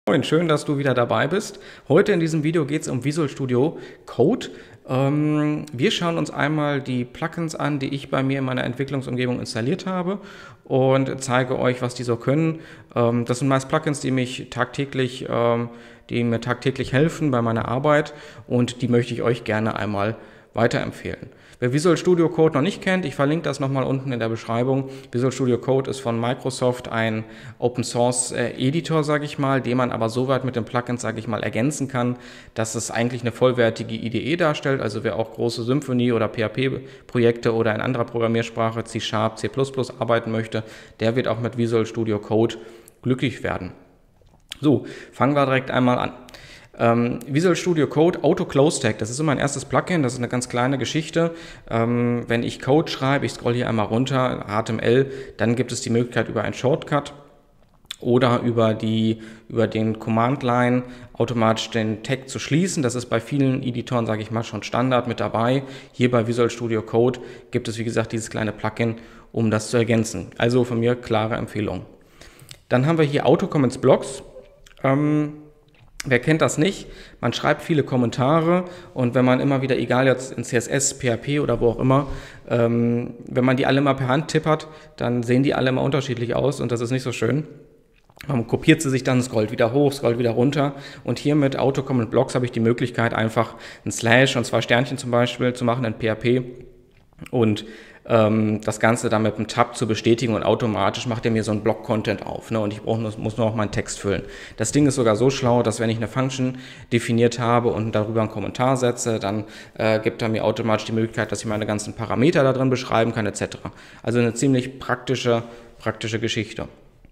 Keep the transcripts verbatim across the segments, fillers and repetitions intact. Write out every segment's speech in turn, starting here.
Moin, schön, dass du wieder dabei bist. Heute in diesem Video geht es um Visual Studio Code. Ähm, wir schauen uns einmal die Plugins an, die ich bei mir in meiner Entwicklungsumgebung installiert habe und zeige euch, was die so können. Ähm, das sind meist Plugins, die mich tagtäglich, ähm, die mir tagtäglich helfen bei meiner Arbeit, und die möchte ich euch gerne einmal weiterempfehlen. Wer Visual Studio Code noch nicht kennt, ich verlinke das nochmal unten in der Beschreibung. Visual Studio Code ist von Microsoft ein Open Source äh, Editor, sage ich mal, den man aber so weit mit den Plugins, sage ich mal, ergänzen kann, dass es eigentlich eine vollwertige I D E darstellt. Also wer auch große Symfony- oder P H P-Projekte oder in anderer Programmiersprache, C Sharp, C plus plus arbeiten möchte, der wird auch mit Visual Studio Code glücklich werden. So, fangen wir direkt einmal an. Ähm, Visual Studio Code Auto Close Tag, das ist immer mein erstes Plugin, das ist eine ganz kleine Geschichte. Ähm, wenn ich Code schreibe, ich scroll hier einmal runter, H T M L, dann gibt es die Möglichkeit über einen Shortcut oder über, die, über den Command-Line automatisch den Tag zu schließen. Das ist bei vielen Editoren, sage ich mal, schon Standard mit dabei. Hier bei Visual Studio Code gibt es, wie gesagt, dieses kleine Plugin, um das zu ergänzen. Also von mir klare Empfehlung. Dann haben wir hier Auto Comments Blocks. Ähm, Wer kennt das nicht? Man schreibt viele Kommentare, und wenn man immer wieder, egal jetzt in C S S, P H P oder wo auch immer, ähm, wenn man die alle mal per Hand tippert, dann sehen die alle immer unterschiedlich aus, und das ist nicht so schön. Man kopiert sie sich dann, scrollt wieder hoch, scrollt wieder runter, und hier mit Auto Comment Blocks habe ich die Möglichkeit, einfach ein Slash und zwei Sternchen zum Beispiel zu machen in P H P und ähm, das Ganze dann mit einem Tab zu bestätigen, und automatisch macht er mir so einen Block-Content auf, ne? Und ich brauch, muss nur noch meinen Text füllen. Das Ding ist sogar so schlau, dass wenn ich eine Function definiert habe und darüber einen Kommentar setze, dann äh, gibt er mir automatisch die Möglichkeit, dass ich meine ganzen Parameter da drin beschreiben kann et cetera. Also eine ziemlich praktische, praktische Geschichte.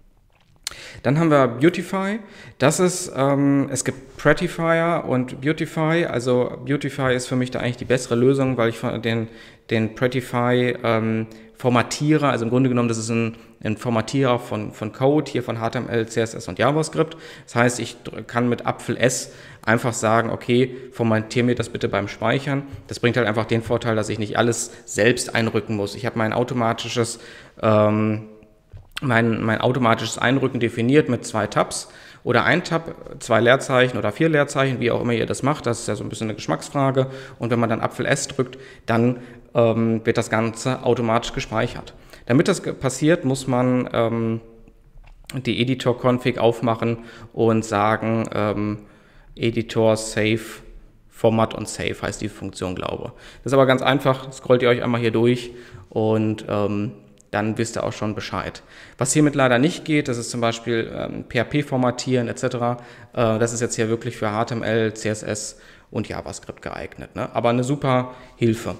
Dann haben wir Beautify. Das ist, ähm, es gibt Prettifier und Beautify. Also Beautify ist für mich da eigentlich die bessere Lösung, weil ich den, den Prettify ähm, formatiere. Also im Grunde genommen, das ist ein, ein Formatierer von, von Code, hier von H T M L, C S S und JavaScript. Das heißt, ich kann mit Apfel S einfach sagen, okay, formatiere mir das bitte beim Speichern. Das bringt halt einfach den Vorteil, dass ich nicht alles selbst einrücken muss. Ich habe mein automatisches ähm, Mein, mein automatisches Einrücken definiert mit zwei Tabs oder ein Tab, zwei Leerzeichen oder vier Leerzeichen, wie auch immer ihr das macht. Das ist ja so ein bisschen eine Geschmacksfrage. Und wenn man dann Apfel S drückt, dann ähm, wird das Ganze automatisch gespeichert. Damit das passiert, muss man ähm, die Editor-Config aufmachen und sagen, ähm, Editor Save Format und Save heißt die Funktion, glaube ich. Das ist aber ganz einfach. Scrollt ihr euch einmal hier durch und ähm, dann wisst ihr auch schon Bescheid. Was hiermit leider nicht geht, das ist zum Beispiel ähm, P H P formatieren et cetera. Äh, das ist jetzt hier wirklich für H T M L, C S S und JavaScript geeignet, ne? Aber eine super Hilfe.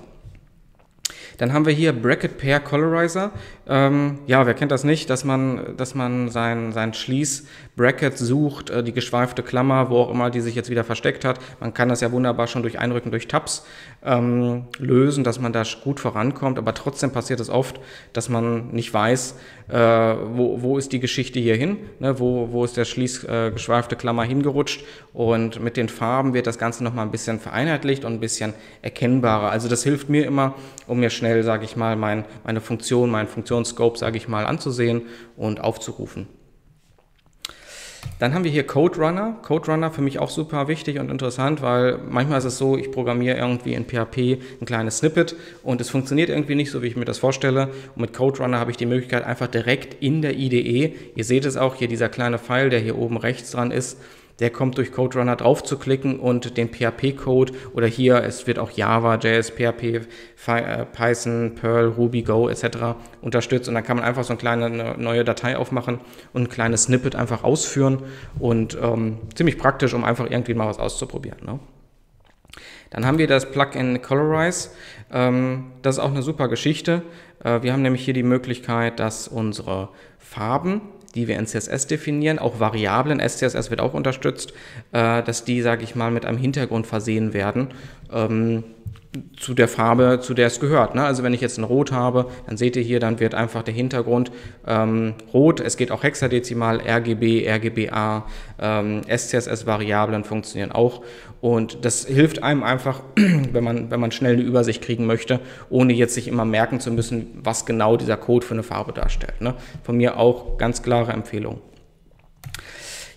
Dann haben wir hier Bracket Pair Colorizer. Ähm, ja, wer kennt das nicht, dass man, dass man sein, sein Schließ-Bracket sucht, äh, die geschweifte Klammer, wo auch immer die sich jetzt wieder versteckt hat. Man kann das ja wunderbar schon durch Einrücken durch Tabs ähm, lösen, dass man da gut vorankommt, aber trotzdem passiert es oft, dass man nicht weiß, äh, wo, wo ist die Geschichte hier hin, ne? wo, wo ist der Schließ, äh, geschweifte Klammer hingerutscht, und mit den Farben wird das Ganze nochmal ein bisschen vereinheitlicht und ein bisschen erkennbarer. Also das hilft mir immer, um mir schnell, sage ich mal, mein, meine Funktion, meinen Funktionsscope, sage ich mal, anzusehen und aufzurufen. Dann haben wir hier Code Runner. Code Runner für mich auch super wichtig und interessant, weil manchmal ist es so, ich programmiere irgendwie in P H P ein kleines Snippet und es funktioniert irgendwie nicht so, wie ich mir das vorstelle. Und mit Code Runner habe ich die Möglichkeit, einfach direkt in der I D E, ihr seht es auch hier, dieser kleine Pfeil, der hier oben rechts dran ist, der kommt durch Code Runner drauf zu klicken und den P H P-Code, oder hier, es wird auch Java, J S, P H P, Python, Perl, Ruby, Go et cetera unterstützt, und dann kann man einfach so eine kleine neue Datei aufmachen und ein kleines Snippet einfach ausführen, und ähm, ziemlich praktisch, um einfach irgendwie mal was auszuprobieren, ne? Dann haben wir das Plugin Colorize. Ähm, das ist auch eine super Geschichte. Äh, wir haben nämlich hier die Möglichkeit, dass unsere Farben, die wir in C S S definieren, auch Variablen, S C S S wird auch unterstützt, äh, dass die, sage ich mal, mit einem Hintergrund versehen werden, ähm, zu der Farbe, zu der es gehört, ne? Also wenn ich jetzt ein Rot habe, dann seht ihr hier, dann wird einfach der Hintergrund ähm, rot. Es geht auch hexadezimal, R G B, R G B A, ähm, S C S S-Variablen funktionieren auch. Und das hilft einem einfach, wenn man, wenn man schnell eine Übersicht kriegen möchte, ohne jetzt sich immer merken zu müssen, was genau dieser Code für eine Farbe darstellt, ne? Von mir auch ganz klare Empfehlung.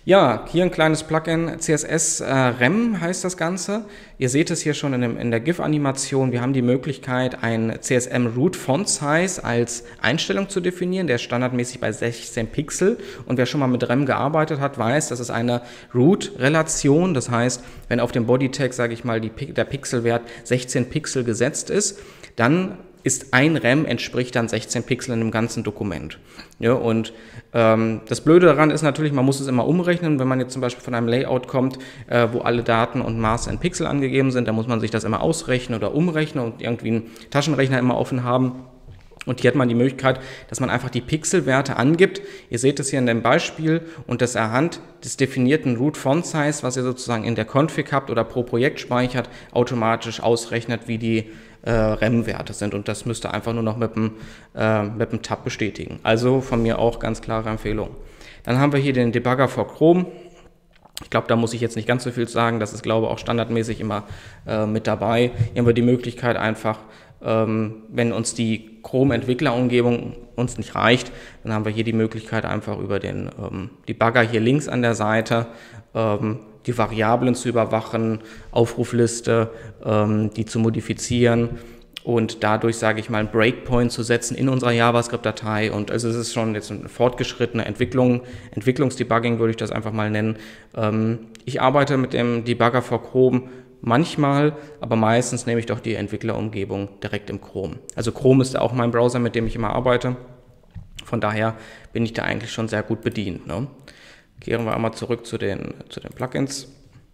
Ja, hier ein kleines Plugin, C S S äh, R E M heißt das Ganze. Ihr seht es hier schon in, dem, in der GIF-Animation. Wir haben die Möglichkeit, ein C S M Root Font Size als Einstellung zu definieren. Der ist standardmäßig bei sechzehn Pixel. Und wer schon mal mit R E M gearbeitet hat, weiß, das ist eine Root-Relation. Das heißt, wenn auf dem Bodytag, sage ich mal, die, der Pixelwert sechzehn Pixel gesetzt ist, dann ist ein R E M entspricht dann sechzehn Pixel in dem ganzen Dokument. Ja, und ähm, das Blöde daran ist natürlich, man muss es immer umrechnen. Wenn man jetzt zum Beispiel von einem Layout kommt, äh, wo alle Daten und Maße in Pixel angegeben sind, dann muss man sich das immer ausrechnen oder umrechnen und irgendwie einen Taschenrechner immer offen haben. Und hier hat man die Möglichkeit, dass man einfach die Pixelwerte angibt. Ihr seht es hier in dem Beispiel und das anhand des definierten Root Font Size, was ihr sozusagen in der Config habt oder pro Projekt speichert, automatisch ausrechnet, wie die äh, R E M-Werte sind. Und das müsst ihr einfach nur noch mit dem, äh, mit dem Tab bestätigen. Also von mir auch ganz klare Empfehlung. Dann haben wir hier den Debugger for Chrome. Ich glaube, da muss ich jetzt nicht ganz so viel sagen. Das ist, glaube ich, auch standardmäßig immer äh, mit dabei. Hier haben wir die Möglichkeit einfach, ähm, wenn uns die Chrome-Entwicklerumgebung uns nicht reicht, dann haben wir hier die Möglichkeit, einfach über den ähm, Debugger hier links an der Seite ähm, die Variablen zu überwachen, Aufrufliste, ähm, die zu modifizieren und dadurch, sage ich mal, einen Breakpoint zu setzen in unserer JavaScript-Datei. Und also es ist schon jetzt eine fortgeschrittene Entwicklung, Entwicklungsdebugging würde ich das einfach mal nennen. Ähm, ich arbeite mit dem Debugger for Chrome manchmal, aber meistens nehme ich doch die Entwicklerumgebung direkt im Chrome. Also Chrome ist ja auch mein Browser, mit dem ich immer arbeite. Von daher bin ich da eigentlich schon sehr gut bedient. Ne? Kehren wir einmal zurück zu den, zu den Plugins.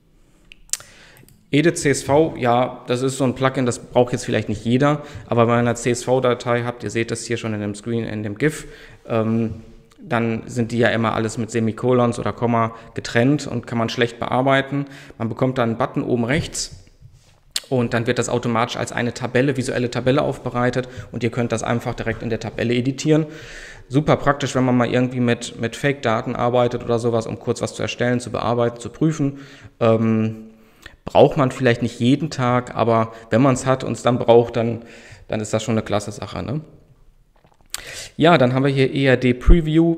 Edit C S V, ja, das ist so ein Plugin, das braucht jetzt vielleicht nicht jeder, aber wenn ihr eine C S V-Datei habt, ihr seht das hier schon in dem Screen, in dem GIF, ähm, dann sind die ja immer alles mit Semikolons oder Komma getrennt und kann man schlecht bearbeiten. Man bekommt dann einen Button oben rechts und dann wird das automatisch als eine Tabelle, visuelle Tabelle aufbereitet und ihr könnt das einfach direkt in der Tabelle editieren. Super praktisch, wenn man mal irgendwie mit, mit Fake-Daten arbeitet oder sowas, um kurz was zu erstellen, zu bearbeiten, zu prüfen. Ähm, braucht man vielleicht nicht jeden Tag, aber wenn man es hat und es dann braucht, dann, dann ist das schon eine klasse Sache, ne? Ja, dann haben wir hier E R D Preview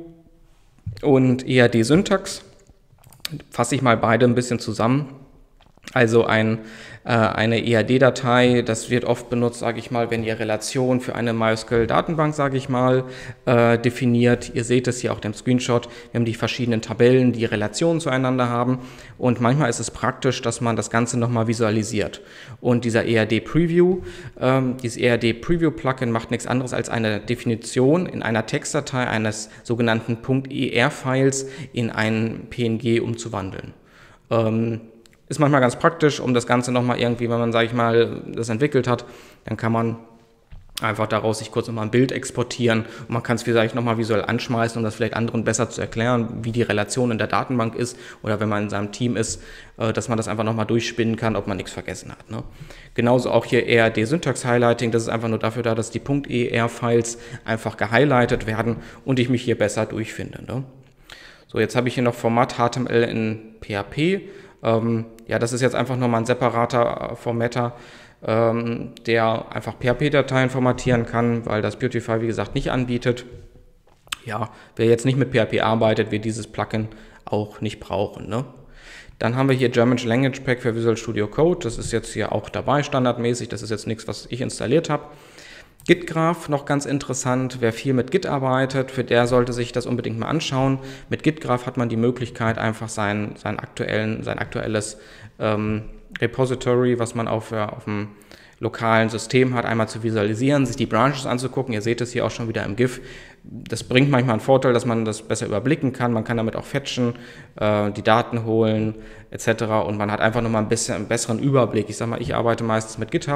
und E R D Syntax. Fasse ich mal beide ein bisschen zusammen. Also ein, äh, eine E R D-Datei, das wird oft benutzt, sage ich mal, wenn ihr Relationen für eine MySQL-Datenbank, sage ich mal, äh, definiert. Ihr seht es hier auch im Screenshot. Wir haben die verschiedenen Tabellen, die Relationen zueinander haben. Und manchmal ist es praktisch, dass man das Ganze nochmal visualisiert. Und dieser E R D-Preview, ähm, dieses E R D-Preview-Plugin macht nichts anderes als eine Definition in einer Textdatei eines sogenannten .er-Files in ein P N G umzuwandeln. Ähm, Ist manchmal ganz praktisch, um das Ganze nochmal irgendwie, wenn man, sage ich mal, das entwickelt hat, dann kann man einfach daraus sich kurz nochmal ein Bild exportieren und man kann es vielleicht nochmal visuell anschmeißen, um das vielleicht anderen besser zu erklären, wie die Relation in der Datenbank ist oder wenn man in seinem Team ist, dass man das einfach nochmal durchspinnen kann, ob man nichts vergessen hat. Ne? Genauso auch hier E R D Syntax Highlighting, das ist einfach nur dafür da, dass die .er-Files einfach gehighlightet werden und ich mich hier besser durchfinde. Ne? So, jetzt habe ich hier noch Format H T M L in P H P. Ähm, ja, das ist jetzt einfach nochmal ein separater Formatter, ähm, der einfach P H P-Dateien formatieren kann, weil das Beautify, wie gesagt, nicht anbietet. Ja, wer jetzt nicht mit P H P arbeitet, wird dieses Plugin auch nicht brauchen. Ne? Dann haben wir hier German Language Pack für Visual Studio Code. Das ist jetzt hier auch dabei, standardmäßig. Das ist jetzt nichts, was ich installiert habe. Gitgraph, noch ganz interessant, wer viel mit Git arbeitet, für der sollte sich das unbedingt mal anschauen. Mit Gitgraph hat man die Möglichkeit, einfach sein, sein, aktuellen, sein aktuelles ähm, Repository, was man auf, ja, auf dem lokalen System hat, einmal zu visualisieren, sich die Branches anzugucken. Ihr seht es hier auch schon wieder im GIF. Das bringt manchmal einen Vorteil, dass man das besser überblicken kann. Man kann damit auch fetchen, äh, die Daten holen et cetera. Und man hat einfach nochmal ein bisschen einen besseren Überblick. Ich sage mal, ich arbeite meistens mit GitHub.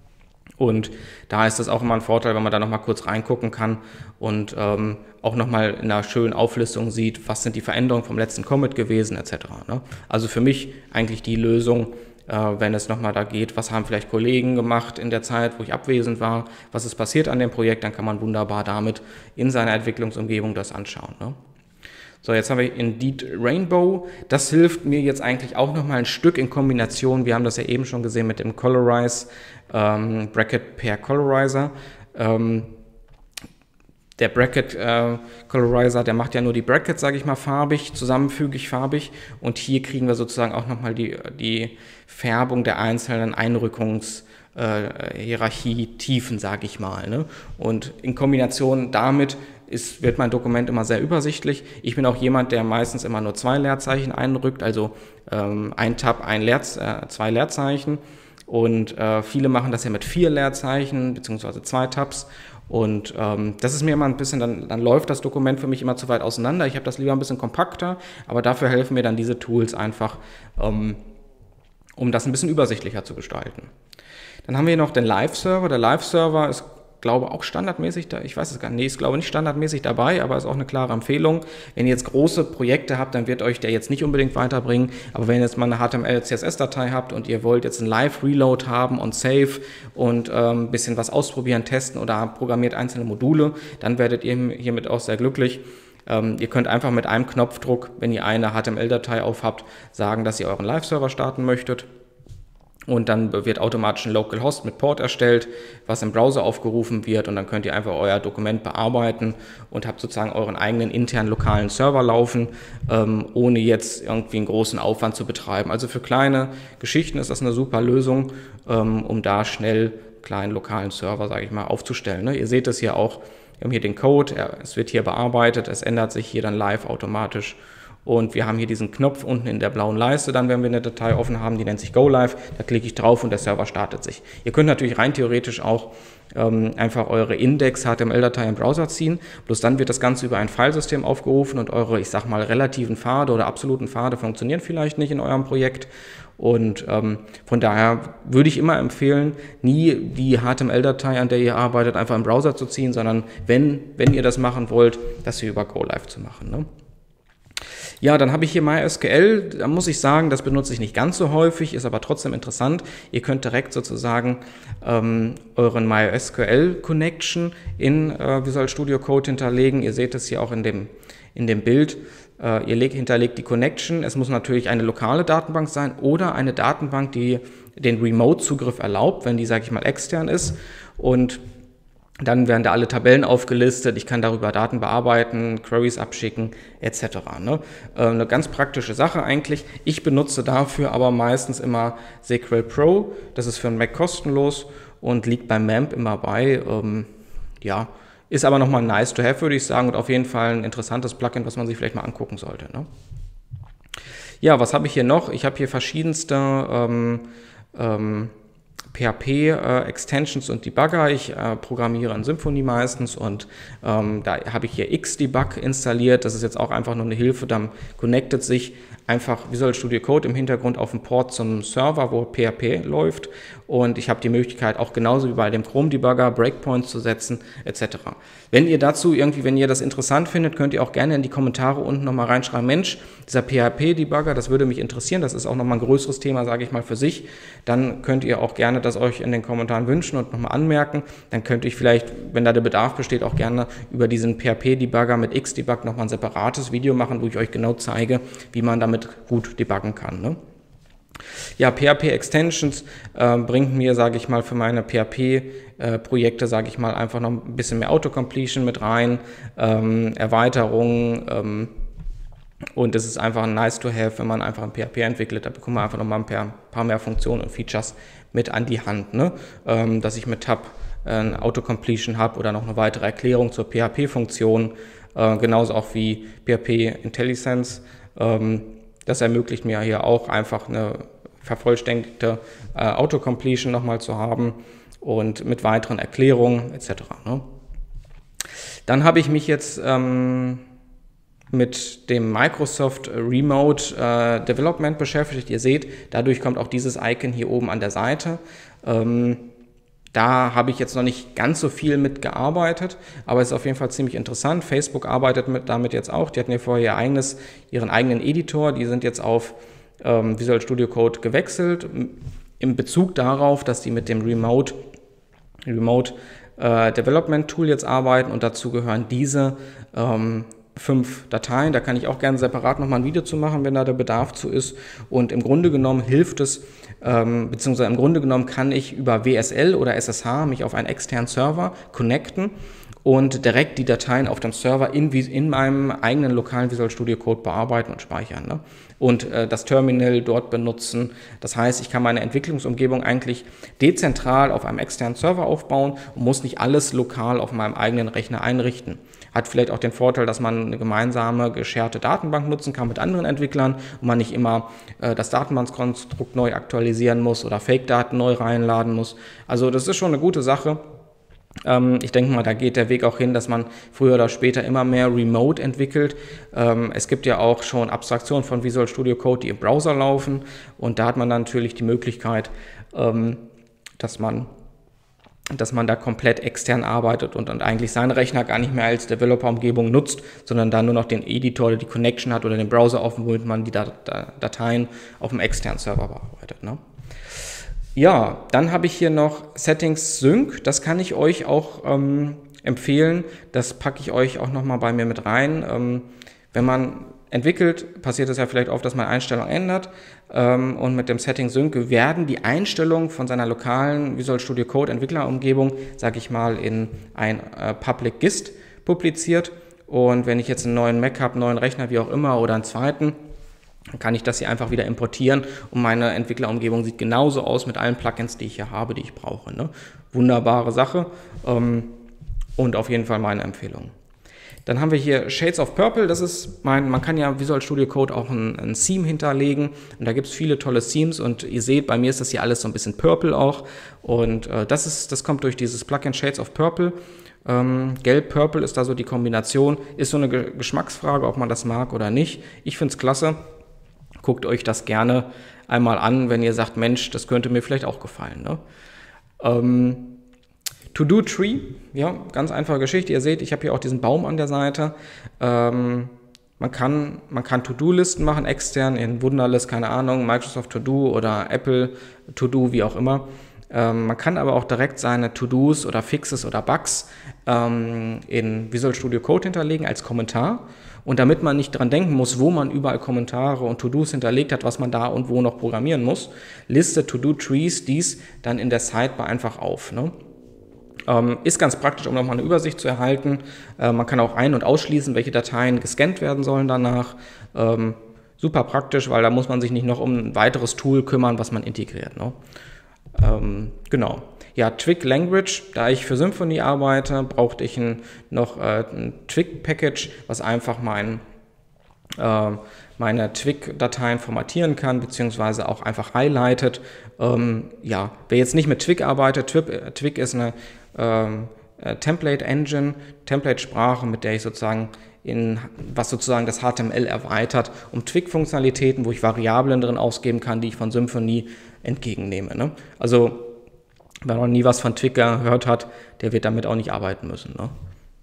Und da ist das auch immer ein Vorteil, wenn man da nochmal kurz reingucken kann und ähm, auch nochmal in einer schönen Auflistung sieht, was sind die Veränderungen vom letzten Commit gewesen et cetera. Ne? Also für mich eigentlich die Lösung, äh, wenn es nochmal da geht, was haben vielleicht Kollegen gemacht in der Zeit, wo ich abwesend war, was ist passiert an dem Projekt, dann kann man wunderbar damit in seiner Entwicklungsumgebung das anschauen. Ne? So, jetzt haben wir Indeed Rainbow. Das hilft mir jetzt eigentlich auch nochmal ein Stück in Kombination. Wir haben das ja eben schon gesehen mit dem Colorize ähm, Bracket Pair Colorizer. Ähm, der Bracket äh, Colorizer, der macht ja nur die Brackets, sage ich mal, farbig, zusammenfügig farbig. Und hier kriegen wir sozusagen auch nochmal die, die Färbung der einzelnen Einrückungs- Äh, Hierarchie-Tiefen, sage ich mal. Ne? Und in Kombination damit ist, wird mein Dokument immer sehr übersichtlich. Ich bin auch jemand, der meistens immer nur zwei Leerzeichen einrückt, also ähm, ein Tab, ein Leer, äh, zwei Leerzeichen. Und äh, viele machen das ja mit vier Leerzeichen, beziehungsweise zwei Tabs. Und ähm, das ist mir immer ein bisschen, dann, dann läuft das Dokument für mich immer zu weit auseinander. Ich habe das lieber ein bisschen kompakter, aber dafür helfen mir dann diese Tools einfach, ähm, um das ein bisschen übersichtlicher zu gestalten. Dann haben wir hier noch den Live-Server. Der Live-Server ist, glaube ich, auch standardmäßig da. Ich weiß es gar nicht. Nee, ist, glaube ich, nicht standardmäßig dabei, aber ist auch eine klare Empfehlung. Wenn ihr jetzt große Projekte habt, dann wird euch der jetzt nicht unbedingt weiterbringen. Aber wenn ihr jetzt mal eine H T M L C S S-Datei habt und ihr wollt jetzt einen Live-Reload haben und Save und ähm, ein bisschen was ausprobieren, testen oder programmiert einzelne Module, dann werdet ihr hiermit auch sehr glücklich. Ähm, ihr könnt einfach mit einem Knopfdruck, wenn ihr eine H T M L-Datei aufhabt, sagen, dass ihr euren Live-Server starten möchtet. Und dann wird automatisch ein Localhost mit Port erstellt, was im Browser aufgerufen wird. Und dann könnt ihr einfach euer Dokument bearbeiten und habt sozusagen euren eigenen internen lokalen Server laufen, ähm, ohne jetzt irgendwie einen großen Aufwand zu betreiben. Also für kleine Geschichten ist das eine super Lösung, ähm, um da schnell einen kleinen lokalen Server, sage ich mal, aufzustellen. Ne? Ihr seht es hier auch, wir haben hier den Code, er, es wird hier bearbeitet, es ändert sich hier dann live automatisch. Und wir haben hier diesen Knopf unten in der blauen Leiste, dann wenn wir eine Datei offen haben, die nennt sich Go Live, da klicke ich drauf und der Server startet sich. Ihr könnt natürlich rein theoretisch auch ähm, einfach eure Index-H T M L-Datei im Browser ziehen, bloß dann wird das Ganze über ein Filesystem aufgerufen und eure, ich sag mal, relativen Pfade oder absoluten Pfade funktionieren vielleicht nicht in eurem Projekt. Und ähm, von daher würde ich immer empfehlen, nie die H T M L-Datei, an der ihr arbeitet, einfach im Browser zu ziehen, sondern wenn, wenn ihr das machen wollt, das hier über Go Live zu machen. Ne? Ja, dann habe ich hier MySQL, da muss ich sagen, das benutze ich nicht ganz so häufig, ist aber trotzdem interessant. Ihr könnt direkt sozusagen ähm, euren MySQL-Connection in äh, Visual Studio Code hinterlegen. Ihr seht es hier auch in dem, in dem Bild. Äh, ihr legt, hinterlegt die Connection. Es muss natürlich eine lokale Datenbank sein oder eine Datenbank, die den Remote-Zugriff erlaubt, wenn die, sage ich mal, extern ist. Und dann werden da alle Tabellen aufgelistet, ich kann darüber Daten bearbeiten, Queries abschicken, et cetera. Ne? Äh, eine ganz praktische Sache eigentlich. Ich benutze dafür aber meistens immer S Q L Pro, das ist für einen Mac kostenlos und liegt beim M A M P immer bei. Ähm, ja, ist aber nochmal nice to have, würde ich sagen, und auf jeden Fall ein interessantes Plugin, was man sich vielleicht mal angucken sollte. Ne? Ja, was habe ich hier noch? Ich habe hier verschiedenste ähm, ähm, P H P-Extensions äh, und Debugger. Ich äh, programmiere in Symfony meistens und ähm, da habe ich hier Xdebug installiert. Das ist jetzt auch einfach nur eine Hilfe, dann connectet sich einfach Visual Studio Code im Hintergrund auf den Port zum Server, wo P H P läuft und ich habe die Möglichkeit auch genauso wie bei dem Chrome-Debugger Breakpoints zu setzen et cetera. Wenn ihr dazu irgendwie, wenn ihr das interessant findet, könnt ihr auch gerne in die Kommentare unten nochmal reinschreiben, Mensch, dieser P H P-Debugger, das würde mich interessieren, das ist auch nochmal ein größeres Thema, sage ich mal, für sich. Dann könnt ihr auch gerne das euch in den Kommentaren wünschen und nochmal anmerken. Dann könnte ich vielleicht, wenn da der Bedarf besteht, auch gerne über diesen P H P-Debugger mit Xdebug nochmal ein separates Video machen, wo ich euch genau zeige, wie man damit gut debuggen kann. Ne? Ja, P H P-Extensions äh, bringt mir, sage ich mal, für meine P H P-Projekte, äh, sage ich mal, einfach noch ein bisschen mehr Autocompletion mit rein, ähm, Erweiterungen, ähm, und es ist einfach ein nice to have, wenn man einfach ein P H P entwickelt, da bekommt man einfach nochmal ein paar, paar mehr Funktionen und Features mit an die Hand, ne? ähm, dass ich mit Tab äh, ein Autocompletion habe oder noch eine weitere Erklärung zur P H P-Funktion, äh, genauso auch wie P H P IntelliSense. Ähm, das ermöglicht mir hier auch einfach eine vervollständigte äh, Autocompletion nochmal zu haben und mit weiteren Erklärungen et cetera. Ne? Dann habe ich mich jetzt ähm, mit dem Microsoft Remote äh, Development beschäftigt. Ihr seht, dadurch kommt auch dieses Icon hier oben an der Seite. Ähm, da habe ich jetzt noch nicht ganz so viel mitgearbeitet, aber es ist auf jeden Fall ziemlich interessant. Facebook arbeitet mit, damit jetzt auch. Die hatten ja vorher ihr eigenes, ihren eigenen Editor. Die sind jetzt auf ähm, Visual Studio Code gewechselt, im Bezug darauf, dass die mit dem Remote, Remote äh, Development Tool jetzt arbeiten und dazu gehören diese ähm, fünf Dateien. Da kann ich auch gerne separat nochmal ein Video zu machen, wenn da der Bedarf zu ist. Und im Grunde genommen hilft es, ähm, beziehungsweise im Grunde genommen kann ich über W S L oder S S H mich auf einen externen Server connecten und direkt die Dateien auf dem Server in, in meinem eigenen lokalen Visual Studio Code bearbeiten und speichern, ne? Und äh, das Terminal dort benutzen. Das heißt, ich kann meine Entwicklungsumgebung eigentlich dezentral auf einem externen Server aufbauen und muss nicht alles lokal auf meinem eigenen Rechner einrichten. Hat vielleicht auch den Vorteil, dass man eine gemeinsame, gescherte Datenbank nutzen kann mit anderen Entwicklern und man nicht immer äh, das Datenbankkonstrukt neu aktualisieren muss oder Fake-Daten neu reinladen muss. Also das ist schon eine gute Sache. Ähm, ich denke mal, da geht der Weg auch hin, dass man früher oder später immer mehr remote entwickelt. Ähm, es gibt ja auch schon Abstraktionen von Visual Studio Code, die im Browser laufen, und da hat man dann natürlich die Möglichkeit, ähm, dass man dass man da komplett extern arbeitet und, und eigentlich seinen Rechner gar nicht mehr als Developer-Umgebung nutzt, sondern da nur noch den Editor oder die Connection hat oder den Browser offen, womit man die Dateien auf dem externen Server bearbeitet, ne? Ja, dann habe ich hier noch Settings Sync. Das kann ich euch auch ähm, empfehlen. Das packe ich euch auch nochmal bei mir mit rein. Ähm, wenn man entwickelt, passiert es ja vielleicht oft, dass man Einstellungen ändert, ähm, und mit dem Setting Sync werden die Einstellungen von seiner lokalen Visual Studio Code Entwicklerumgebung, sage ich mal, in ein äh, Public Gist publiziert, und wenn ich jetzt einen neuen Mac habe, einen neuen Rechner, wie auch immer, oder einen zweiten, dann kann ich das hier einfach wieder importieren und meine Entwicklerumgebung sieht genauso aus mit allen Plugins, die ich hier habe, die ich brauche, ne? Wunderbare Sache, ähm, und auf jeden Fall meine Empfehlung. Dann haben wir hier Shades of Purple. Das ist mein, man kann ja Visual Studio Code auch ein, ein Theme hinterlegen, und da gibt es viele tolle Themes, und ihr seht, bei mir ist das hier alles so ein bisschen Purple auch, und äh, das, ist, das kommt durch dieses Plugin Shades of Purple. Ähm, Gelb-Purple ist da so die Kombination, ist so eine Ge Geschmacksfrage, ob man das mag oder nicht. Ich finde es klasse. Guckt euch das gerne einmal an, wenn ihr sagt, Mensch, das könnte mir vielleicht auch gefallen, ne? Ähm, To-Do-Tree, ja, ganz einfache Geschichte. Ihr seht, ich habe hier auch diesen Baum an der Seite. Ähm, man kann, man kann To-Do-Listen machen, extern in Wunderlist, keine Ahnung, Microsoft To-Do oder Apple To-Do, wie auch immer. Ähm, man kann aber auch direkt seine To-Dos oder Fixes oder Bugs ähm, in Visual Studio Code hinterlegen als Kommentar. Und damit man nicht dran denken muss, wo man überall Kommentare und To-Dos hinterlegt hat, was man da und wo noch programmieren muss, listet To-Do-Trees dies dann in der Sidebar einfach auf, ne? Ähm, ist ganz praktisch, um nochmal eine Übersicht zu erhalten. Äh, man kann auch ein- und ausschließen, welche Dateien gescannt werden sollen danach. Ähm, super praktisch, weil da muss man sich nicht noch um ein weiteres Tool kümmern, was man integriert, ne? Ähm, genau. Ja, Twig Language, da ich für Symfony arbeite, brauchte ich ein, noch äh, ein Twig-Package, was einfach mein, äh, meine Twig-Dateien formatieren kann, beziehungsweise auch einfach highlightet. Ähm, ja, wer jetzt nicht mit Twig arbeitet, Twig, Twig ist eine ähm, Template-Engine, Template-Sprache, mit der ich sozusagen in, was sozusagen das H T M L erweitert, um Twig-Funktionalitäten, wo ich Variablen drin ausgeben kann, die ich von Symfony entgegennehme, ne? Also wer noch nie was von Twig gehört hat, der wird damit auch nicht arbeiten müssen, ne?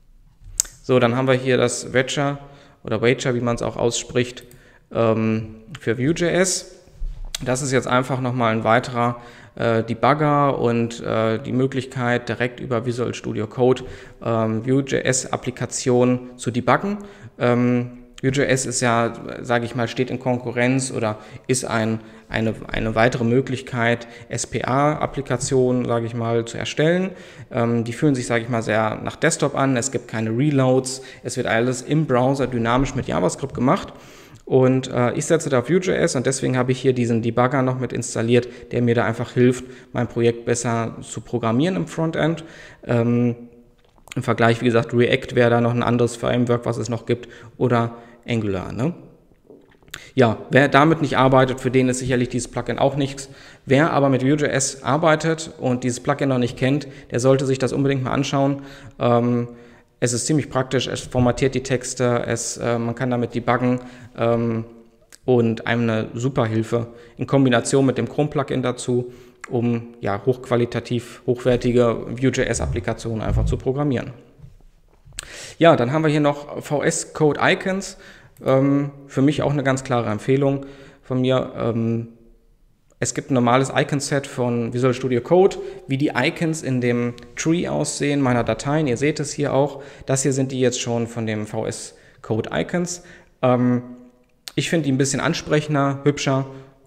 So, dann haben wir hier das Wedger oder Wedger, wie man es auch ausspricht, ähm, für Vue.js. Das ist jetzt einfach nochmal ein weiterer äh, Debugger und äh, die Möglichkeit, direkt über Visual Studio Code ähm, Vue.js-Applikationen zu debuggen. Ähm, Vue.js ist ja, sage ich mal, steht in Konkurrenz oder ist ein, eine, eine weitere Möglichkeit, S P A-Applikationen, sage ich mal, zu erstellen. Ähm, die fühlen sich, sage ich mal, sehr nach Desktop an. Es gibt keine Reloads. Es wird alles im Browser dynamisch mit JavaScript gemacht. Und äh, ich setze da auf Vue.js, und deswegen habe ich hier diesen Debugger noch mit installiert, der mir da einfach hilft, mein Projekt besser zu programmieren im Frontend. Ähm, Im Vergleich, wie gesagt, React wäre da noch ein anderes Framework, was es noch gibt, oder Angular, ne? Ja, wer damit nicht arbeitet, für den ist sicherlich dieses Plugin auch nichts. Wer aber mit Vue.js arbeitet und dieses Plugin noch nicht kennt, der sollte sich das unbedingt mal anschauen. Ähm, es ist ziemlich praktisch, es formatiert die Texte, es, äh, man kann damit debuggen ähm, und einem eine super Hilfe in Kombination mit dem Chrome-Plugin dazu, um ja, hochqualitativ, hochwertige Vue.js-Applikationen einfach zu programmieren. Ja, dann haben wir hier noch V S Code Icons. Ähm, für mich auch eine ganz klare Empfehlung von mir. Ähm, es gibt ein normales Icon-Set von Visual Studio Code, wie die Icons in dem Tree aussehen meiner Dateien. Ihr seht es hier auch. Das hier sind die jetzt schon von dem V S Code Icons. Ähm, ich finde die ein bisschen ansprechender, hübscher.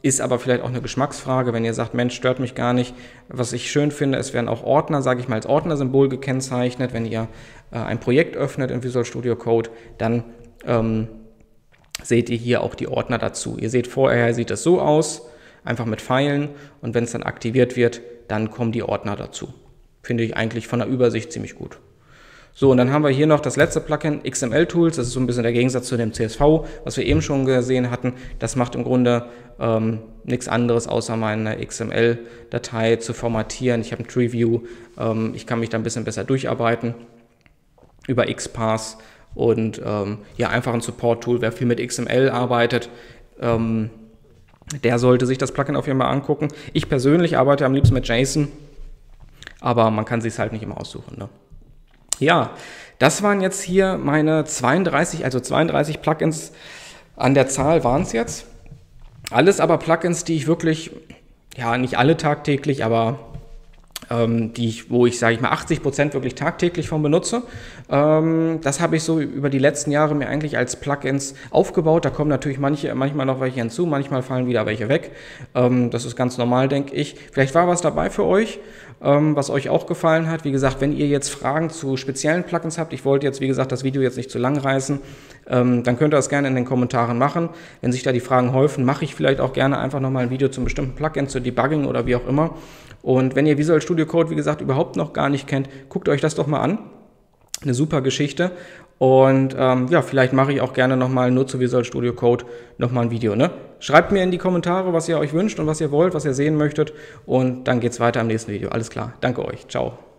Ist aber vielleicht auch eine Geschmacksfrage, wenn ihr sagt, Mensch, stört mich gar nicht. Was ich schön finde, es werden auch Ordner, sage ich mal, als Ordnersymbol gekennzeichnet. Wenn ihr äh, ein Projekt öffnet in Visual Studio Code, dann ähm, seht ihr hier auch die Ordner dazu. Ihr seht, vorher sieht es so aus, einfach mit Pfeilen, und wenn es dann aktiviert wird, dann kommen die Ordner dazu. Finde ich eigentlich von der Übersicht ziemlich gut. So, und dann haben wir hier noch das letzte Plugin, X M L Tools. Das ist so ein bisschen der Gegensatz zu dem C S V, was wir eben schon gesehen hatten. Das macht im Grunde ähm, nichts anderes, außer meine X M L-Datei zu formatieren. Ich habe ein TreeView, ähm, ich kann mich da ein bisschen besser durcharbeiten über XPath und ähm, ja, einfach ein Support-Tool. Wer viel mit X M L arbeitet, ähm, der sollte sich das Plugin auf jeden Fall angucken. Ich persönlich arbeite am liebsten mit JSON, aber man kann sich es halt nicht immer aussuchen, ne? Ja, das waren jetzt hier meine zweiunddreißig, also zweiunddreißig Plugins an der Zahl waren es jetzt. Alles aber Plugins, die ich wirklich, ja, nicht alle tagtäglich, aber ähm, die ich, wo ich, sage ich mal, achtzig Prozent wirklich tagtäglich von benutze. Ähm, das habe ich so über die letzten Jahre mir eigentlich als Plugins aufgebaut. Da kommen natürlich manche, manchmal noch welche hinzu, manchmal fallen wieder welche weg. Ähm, das ist ganz normal, denke ich. Vielleicht war was dabei für euch, ähm, was euch auch gefallen hat. Wie gesagt, wenn ihr jetzt Fragen zu speziellen Plugins habt, ich wollte jetzt, wie gesagt, das Video jetzt nicht zu lang reißen, ähm, dann könnt ihr das gerne in den Kommentaren machen. Wenn sich da die Fragen häufen, mache ich vielleicht auch gerne einfach nochmal ein Video zum bestimmten Plugin, zu Debugging oder wie auch immer. Und wenn ihr Visual Studio Code, wie gesagt, überhaupt noch gar nicht kennt, guckt euch das doch mal an. Eine super Geschichte. Und ähm, ja, vielleicht mache ich auch gerne nochmal nur zu Visual Studio Code nochmal ein Video, ne? Schreibt mir in die Kommentare, was ihr euch wünscht und was ihr wollt, was ihr sehen möchtet. Und dann geht's weiter im nächsten Video. Alles klar. Danke euch. Ciao.